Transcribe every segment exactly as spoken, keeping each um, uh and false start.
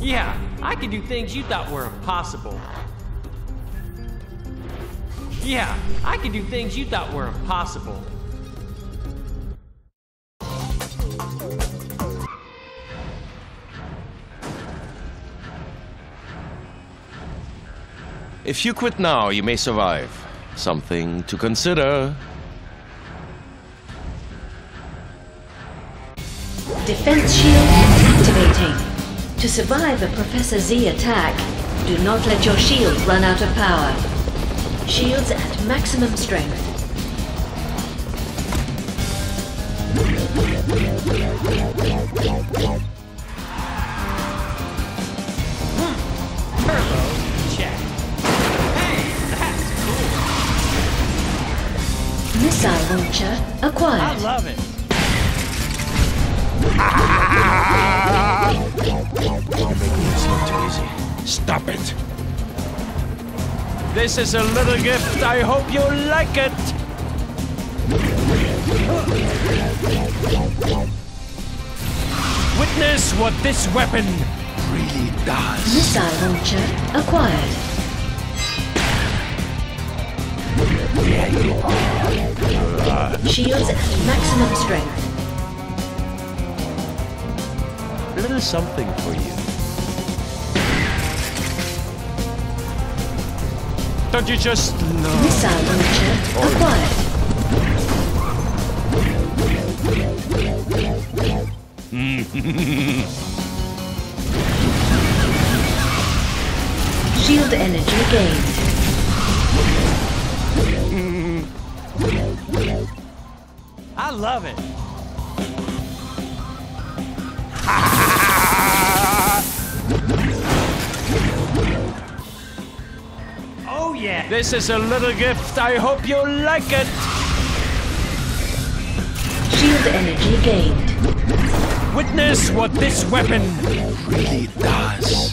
Yeah, I can do things you thought were impossible. Yeah, I can do things you thought were impossible. If you quit now, you may survive. Something to consider. Defense shield activating. To survive a Professor Z attack, do not let your shield run out of power. Shields at maximum strength. Turbo check. Hey, that's cool. Missile launcher acquired. I love it. You're making this look too easy. Stop it! This is a little gift. I hope you like it. Witness what this weapon really does. Missile launcher acquired. There you are. Shields at maximum strength. A little something for you. Don't you just love? Missile launcher acquired. Shield energy gained. I love it. Oh yeah. This is a little gift. I hope you like it. Shield energy gained. Witness what this weapon really does.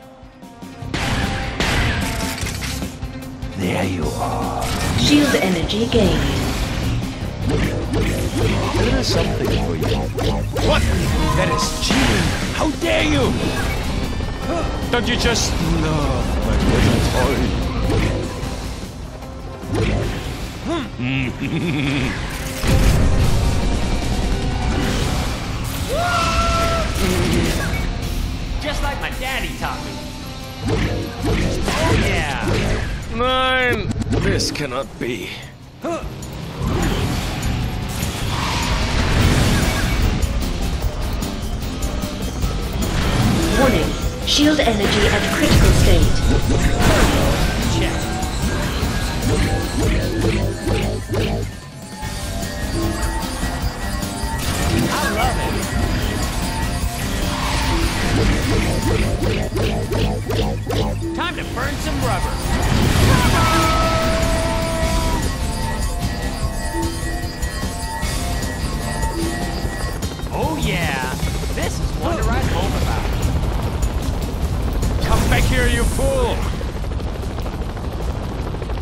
There you are. Shield energy gained. A little something for you. What? That is cheating. How dare you? Don't you just love my little toy? Just like my daddy taught me. Oh yeah. Nine. This cannot be. Warning. Shield energy at critical state. Check. I love it. Time to burn some rubber. Oh yeah, this is one to write home about. Come back here, you fool!